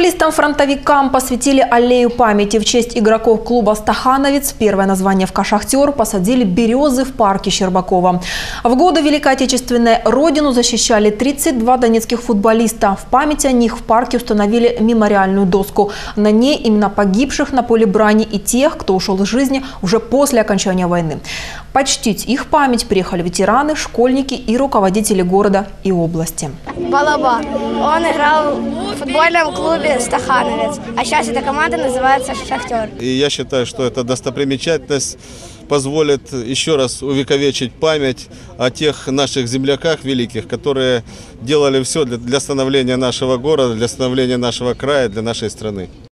Футболистам-фронтовикам посвятили аллею памяти в честь игроков клуба «Стахановец». Первое название в «Шахтер» посадили березы в парке Щербакова. В годы Великой Отечественной родину защищали 32 донецких футболиста. В память о них в парке установили мемориальную доску. На ней имена погибших на поле брани и тех, кто ушел из жизни уже после окончания войны. Почтить их память приехали ветераны, школьники и руководители города и области. Балабан. Он играл в футбольном клубе «Стахановец», а сейчас эта команда называется «Шахтер». И я считаю, что эта достопримечательность позволит еще раз увековечить память о тех наших земляках великих, которые делали все для становления нашего города, для становления нашего края, для нашей страны.